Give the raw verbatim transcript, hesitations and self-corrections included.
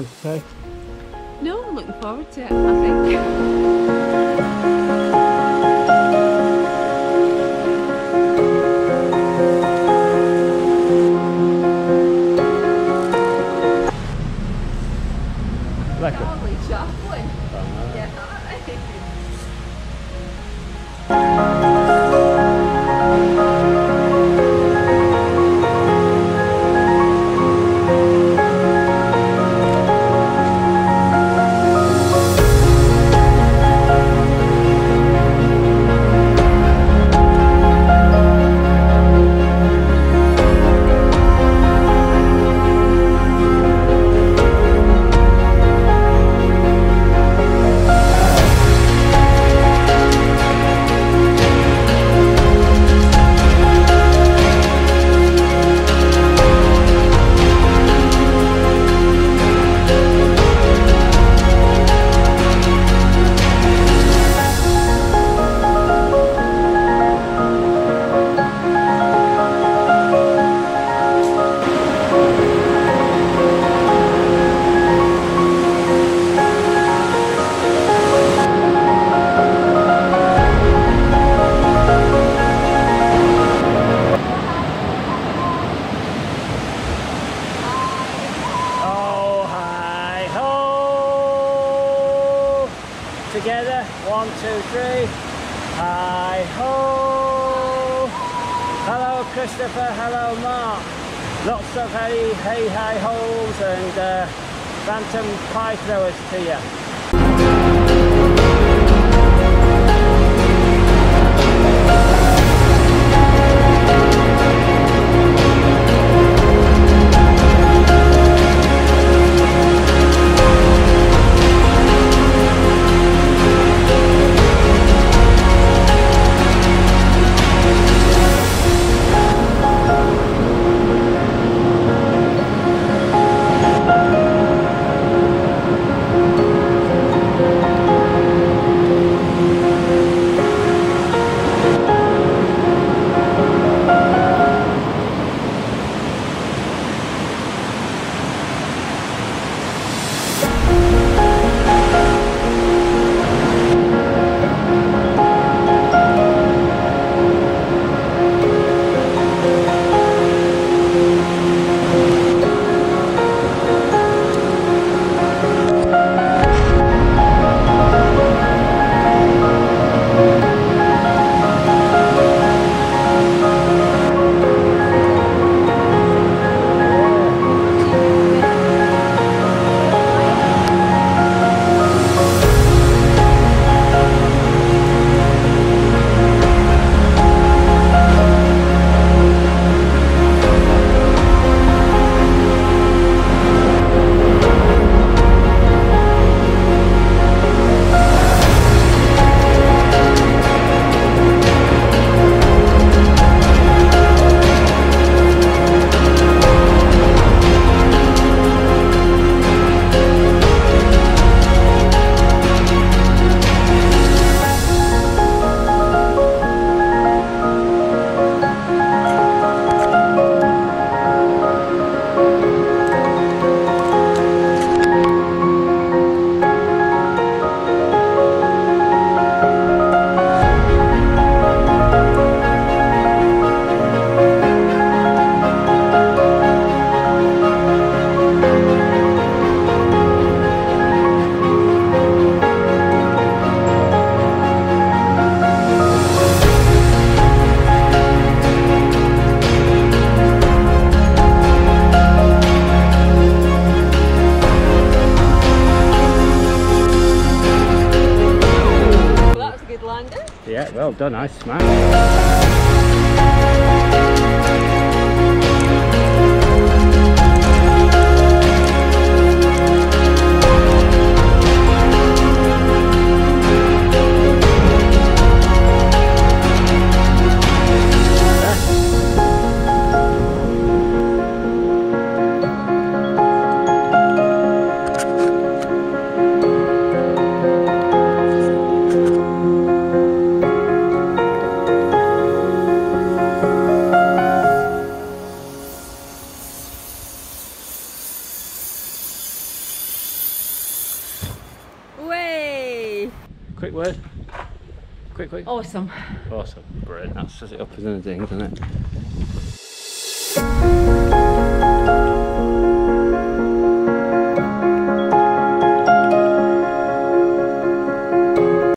anything to say? No, I'm looking forward to it, I think. Like a... Charlie Chaplin. Uh, Yeah. Together, one, two, three. Hi ho! Hello Christopher, hello Mark. Lots of hey, hey, hi holes and uh, phantom pie throwers to you. Yeah, well done, I smashed. quick word. Quick, quick. Awesome. Awesome. Brilliant. That says it up as anything, doesn't it?